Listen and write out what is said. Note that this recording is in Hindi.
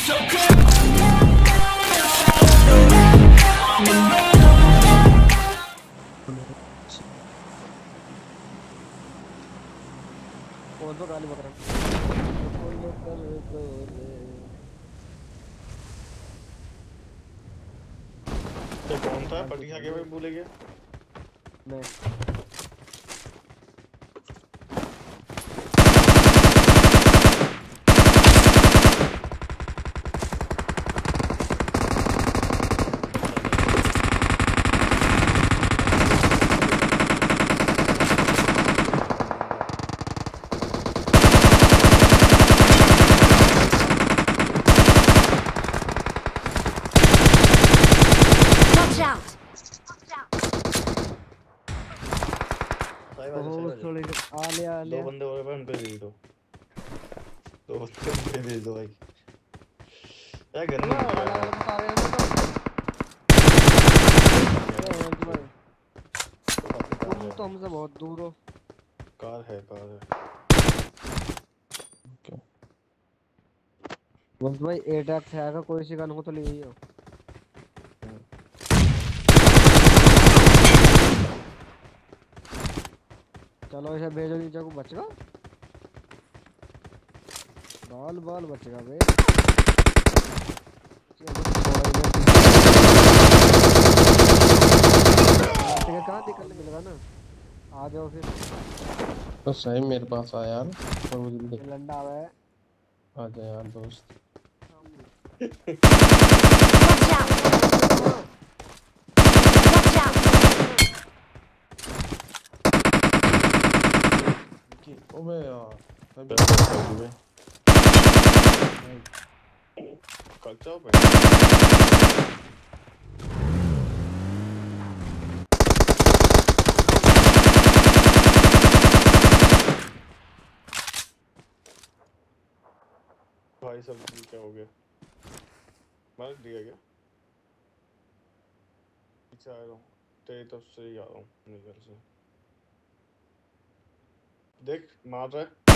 कौन सा गाली बक रहा कर दो रे। ये कौन था पटिया के में भूले गया मैं आ लिया दो बंदे और हैं उनको भेज दो दो बंदे उनको भेज दो भाई यार गन नहीं मिल रहा है सारे हैं भाई तुम तो हमसे बहुत दूर हो। कार है ओके बस भाई 8x है कोई सी गन हो तो ले लियो। चलो इसे भेजो नीचे को बचेगा बाल बाल बचेगा बे। कहाँ निकलने मिलेगा ना आ जाओ फिर तो सही मेरे पास आ यार बहुत जल्दी लंडा आ है। आ जा यार दोस्त ओबे यार मैं कल जाओ भाई भाई सब क्या हो गया मार दिया क्या पीछे आ रहा हूँ तेरी तरफ से ही आ रहा हूँ मेरे घर से देख मार रहा है